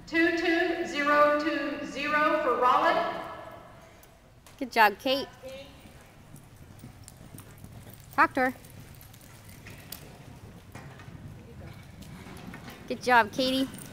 22020 for Rollin. Good job, Kate. Talk to her. Good job, Katie.